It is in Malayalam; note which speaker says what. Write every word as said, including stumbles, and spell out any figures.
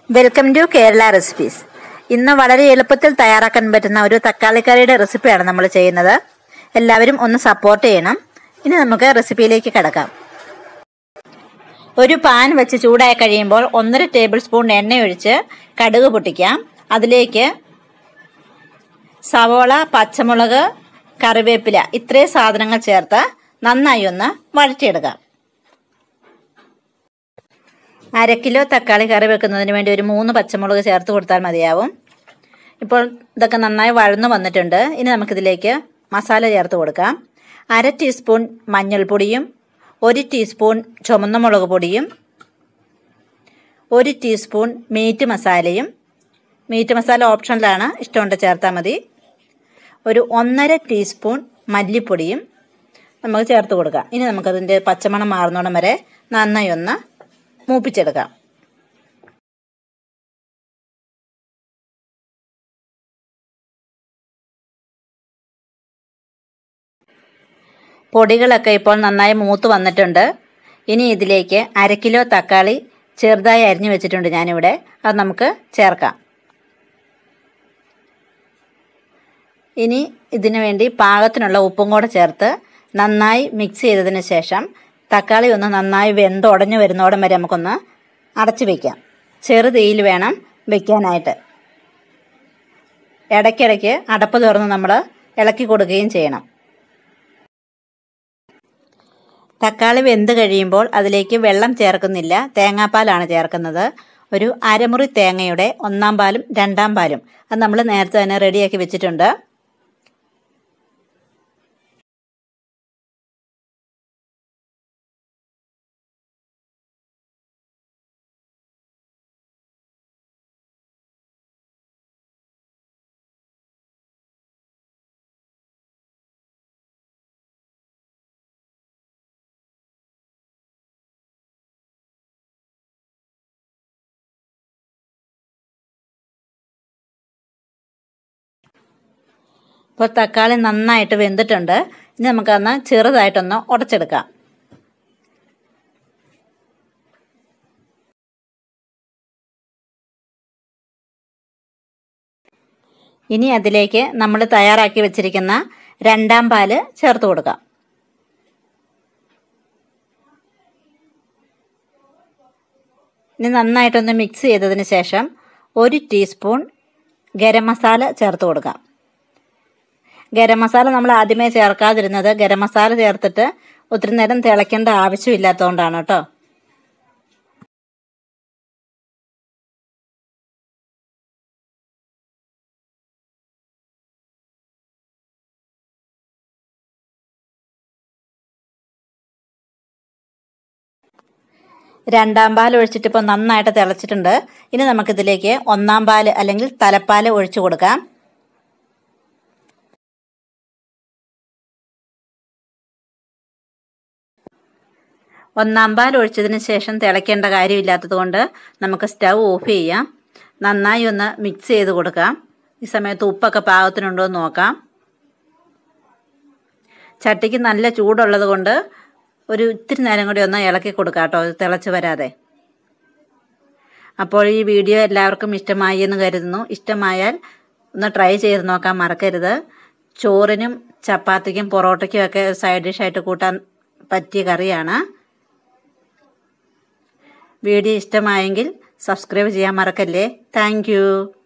Speaker 1: Welcome to Kerala recipes. ഇന്ന് വളരെ എളുപ്പത്തിൽ തയ്യാറാക്കാൻ പറ്റുന്ന ഒരു തക്കാളിക്കറിയുടെ റെസിപ്പിയാണ് നമ്മൾ ചെയ്യുന്നത്. എല്ലാവരും ഒന്ന് സപ്പോർട്ട് ചെയ്യണം. ഇനി നമുക്ക് റെസിപ്പിയിലേക്ക് കടക്കാം. ഒരു പാൻ വെച്ച് ചൂടായി കഴിയുമ്പോൾ ഒന്നര ടേബിൾ സ്പൂൺ എണ്ണ ഒഴിച്ച് കടുക് പൊട്ടിക്കാം. അതിലേക്ക് സവോള, പച്ചമുളക്, കറിവേപ്പില ഇത്രയും സാധനങ്ങൾ ചേർത്ത് നന്നായി ഒന്ന് വഴറ്റിയെടുക്കാം. അര കിലോ തക്കാളി കറി വെക്കുന്നതിന് വേണ്ടി ഒരു മൂന്ന് പച്ചമുളക് ചേർത്ത് കൊടുത്താൽ മതിയാവും. ഇപ്പോൾ ഇതൊക്കെ നന്നായി വഴന്നു വന്നിട്ടുണ്ട്. ഇനി നമുക്കിതിലേക്ക് മസാല ചേർത്ത് കൊടുക്കാം. അര ടീസ്പൂൺ മഞ്ഞൾപ്പൊടിയും ഒരു ടീസ്പൂൺ ചുവന്ന മുളക് പൊടിയും ഒരു ടീസ്പൂൺ മീറ്റ് മസാലയും. മീറ്റ് മസാല ഓപ്ഷനിലാണ്, ഇഷ്ടമുണ്ട് ചേർത്താൽ മതി. ഒരു ഒന്നര ടീസ്പൂൺ മല്ലിപ്പൊടിയും നമുക്ക് ചേർത്ത് കൊടുക്കാം. ഇനി നമുക്കതിൻ്റെ പച്ചമണം മാറുന്നോളം വരെ നന്നായി ഒന്ന് മൂപ്പിച്ചെടുക്കാം. പൊടികളൊക്കെ ഇപ്പോൾ നന്നായി മൂത്ത് വന്നിട്ടുണ്ട്. ഇനി ഇതിലേക്ക് അര കിലോ തക്കാളി ചെറുതായി അരിഞ്ഞു വെച്ചിട്ടുണ്ട് ഞാനിവിടെ. അത് നമുക്ക് ചേർക്കാം. ഇനി ഇതിനു വേണ്ടി പാകത്തിനുള്ള ഉപ്പും കൂടെ ചേർത്ത് നന്നായി മിക്സ് ചെയ്തതിന് ശേഷം തക്കാളി ഒന്ന് നന്നായി വെന്തുടഞ്ഞു വരുന്നോടം വരെ നമുക്കൊന്ന് അടച്ചു വയ്ക്കാം. ചെറു തീയിൽ വേണം വയ്ക്കാനായിട്ട്. ഇടയ്ക്കിടയ്ക്ക് അടപ്പ് തുറന്ന് നമ്മൾ ഇളക്കി കൊടുക്കുകയും ചെയ്യണം. തക്കാളി വെന്ത് കഴിയുമ്പോൾ അതിലേക്ക് വെള്ളം ചേർക്കുന്നില്ല, തേങ്ങാപ്പാലാണ് ചേർക്കുന്നത്. ഒരു അരമുറി തേങ്ങയുടെ ഒന്നാം പാലും രണ്ടാം പാലും അത് നമ്മൾ നേരത്തെ തന്നെ റെഡിയാക്കി വെച്ചിട്ടുണ്ട്. ഇപ്പോൾ തക്കാളി നന്നായിട്ട് വെന്തിട്ടുണ്ട്. ഇനി നമുക്കന്ന് ചെറുതായിട്ടൊന്ന് ഉടച്ചെടുക്കാം. ഇനി അതിലേക്ക് നമ്മൾ തയ്യാറാക്കി വെച്ചിരിക്കുന്ന രണ്ടാം പാല് ചേർത്ത് കൊടുക്കാം. ഇനി നന്നായിട്ടൊന്ന് മിക്സ് ചെയ്തതിന് ശേഷം ഒരു ടീസ്പൂൺ ഗരം മസാല ചേർത്ത് കൊടുക്കാം. ഗരം മസാല നമ്മൾ ആദ്യമേ ചേർക്കാതിരുന്നത് ഗരം മസാല ചേർത്തിട്ട് ഒത്തിരി നേരം തിളയ്ക്കേണ്ട ആവശ്യമില്ലാത്തതുകൊണ്ടാണ് കേട്ടോ. രണ്ടാം പാൽ ഒഴിച്ചിട്ട് ഇപ്പോൾ നന്നായിട്ട് തിളച്ചിട്ടുണ്ട്. ഇനി നമുക്കിതിലേക്ക് ഒന്നാം പാൽ അല്ലെങ്കിൽ തലപ്പാൽ ഒഴിച്ചു കൊടുക്കാം. ഒന്നാം പാൽ ഒഴിച്ചതിന് ശേഷം തിളയ്ക്കേണ്ട കാര്യമില്ലാത്തത് കൊണ്ട് നമുക്ക് സ്റ്റൗ ഓഫ് ചെയ്യാം. നന്നായി ഒന്ന് മിക്സ് ചെയ്ത് കൊടുക്കാം. ഈ സമയത്ത് ഉപ്പൊക്കെ പാകത്തിനുണ്ടോ എന്ന് നോക്കാം. ചട്ടിക്ക് നല്ല ചൂടുള്ളത് കൊണ്ട് ഒരു ഇത്തിരി നേരം കൂടി ഒന്ന് ഇളക്കി കൊടുക്കാം കേട്ടോ, തിളച്ച് വരാതെ. അപ്പോൾ ഈ വീഡിയോ എല്ലാവർക്കും ഇഷ്ടമായി എന്ന് കരുതുന്നു. ഇഷ്ടമായാൽ ഒന്ന് ട്രൈ ചെയ്ത് നോക്കാൻ മറക്കരുത്. ചോറിനും ചപ്പാത്തിക്കും പൊറോട്ടയ്ക്കും ഒക്കെ സൈഡ് ഡിഷായിട്ട് കൂട്ടാൻ പറ്റിയ കറിയാണ്. വീഡിയോ ഇഷ്ടമായെങ്കിൽ സബ്സ്ക്രൈബ് ചെയ്യാൻ മറക്കല്ലേ. Thank U.